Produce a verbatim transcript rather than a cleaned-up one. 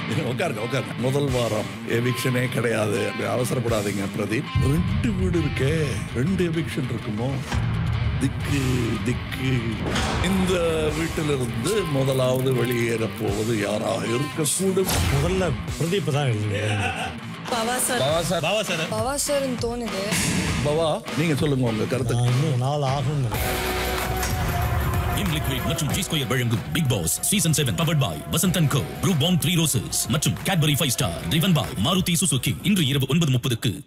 உட்காருங்க உட்காருங்க. முதல் வாரம் எவிக்ஷனே கிடையாது. அவசரப்படாதீங்க பிரதீப். ரெண்டு வீடு இருக்கே, ரெண்டு எவிக்ஷன் இருக்குமோ? திக்கு திக்கு. இந்த வீட்டிலிருந்து முதலாவது வெளியேற போவது யாராக இருக்கக்கூடும்? முதல்ல பிரதீப் தான். தோணுது. பவா, நீங்க சொல்லுங்க உங்க கருத்து. இன்னும் நாள் ஆகும். இன்லிக்விட் மற்றும் ஜி ஸ்கொயர் வழங்கும் Bigg Boss season seven powered by Vasanth and co, Brooke Bond three roses மற்றும் Cadbury five star, driven by Maruti Suzuki. இன்று இரவு ஒன்பது முப்பதுக்கு